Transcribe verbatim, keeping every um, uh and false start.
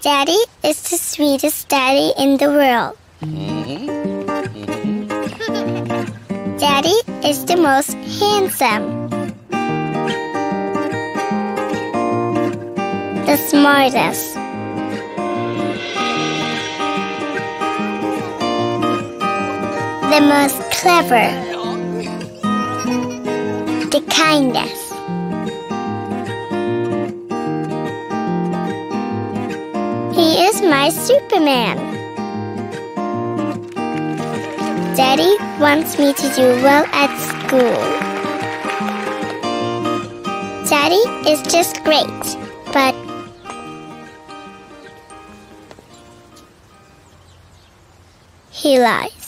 Daddy is the sweetest daddy in the world. Daddy is the most handsome, the smartest, the most clever, the kindest. He is my Superman. Daddy wants me to do well at school. Daddy is just great, but he lies.